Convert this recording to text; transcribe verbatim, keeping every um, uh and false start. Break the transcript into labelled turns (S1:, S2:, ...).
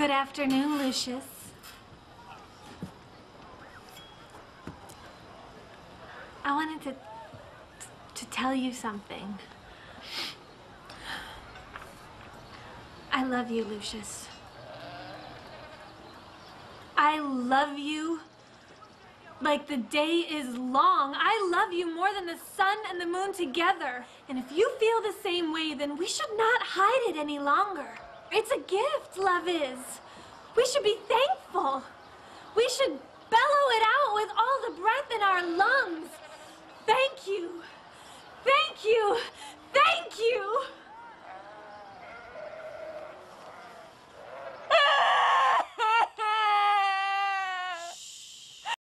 S1: Good afternoon, Lucius. I wanted to, to tell you something. I love you, Lucius. I love you like the day is long. I love you more than the sun and the moon together. And if you feel the same way, then we should not hide it any longer. It's a gift, love is. We should be thankful. We should bellow it out with all the breath in our lungs. Thank you. Thank you. Thank you.